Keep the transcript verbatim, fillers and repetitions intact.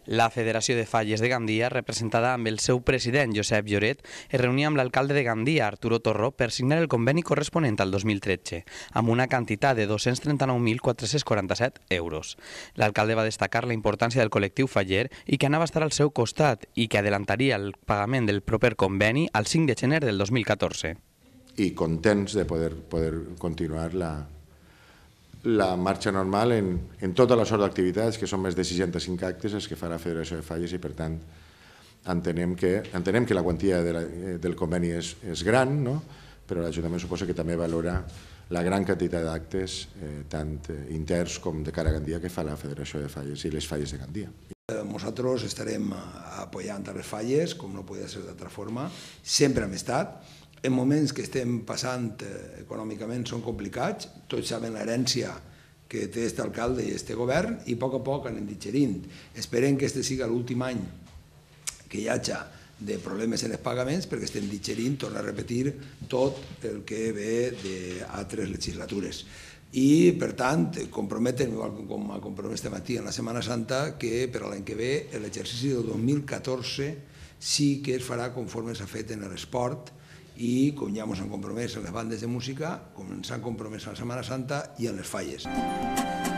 La Federació de Falles de Gandia, representada amb el seu president, Josep Lloret, es reunia amb l'alcalde de Gandia, Arturo Torró, per signar el conveni corresponent al dos mil tretze, amb una quantitat de dos-cents trenta-nou mil quatre-cents quaranta-set euros. L'alcalde va destacar la importància del col·lectiu faller i que anava a estar al seu costat i que adelantaria el pagament del proper conveni al cinc de gener del dos mil catorze. I contents de poder, poder continuar la, la marxa normal en, en tota la sort d'activitats, que són més de seixanta-cinc actes els que fa la Federació de Falles, i per tant entenem que, entenem que la quantia de la, del conveni és, és gran, no? Però l'Ajuntament suposa que també valora la gran quantitat d'actes, eh, tant interns com de cara a Gandia, que fa la Federació de Falles i les Falles de Gandia. Nosaltres estarem apoyant a les falles, com no podia ser d'altra forma, sempre hem estat. En moments que estem passant econòmicament són complicats, tots saben l'herència que té aquest alcalde i aquest govern, i a poc a poc anem digerint. Esperem que aquest sigui l'últim any que hi hagi de problemes en els pagaments, perquè estem digerint, torno a repetir, tot el que ve d'altres legislatures. I, per tant, comprometen, igual com ha compromès este matí en la Setmana Santa, que per a l'any que ve l'exercici del dos mil catorze sí que es farà conforme s'ha fet en l'esport, i com ja ens han compromès en les bandes de música, com ens han compromès a la Setmana Santa i en les falles.